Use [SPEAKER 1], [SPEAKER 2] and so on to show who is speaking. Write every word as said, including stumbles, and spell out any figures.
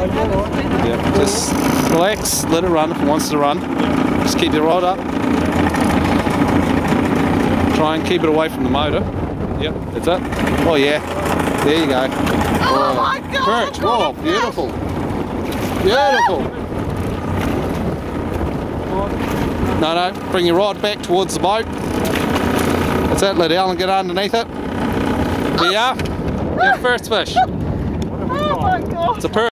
[SPEAKER 1] Yeah, just relax, let it run if it wants to run. Just keep your rod up. Try and keep it away from the motor. Yep, that's it. Oh yeah, there you go.
[SPEAKER 2] Oh, oh my God!
[SPEAKER 1] Perch, whoa, beautiful. Beautiful. No, no, bring your rod back towards the boat. That's it, let Alan get underneath it. There you are. Your first fish.
[SPEAKER 2] Oh my God!
[SPEAKER 1] It's a perch.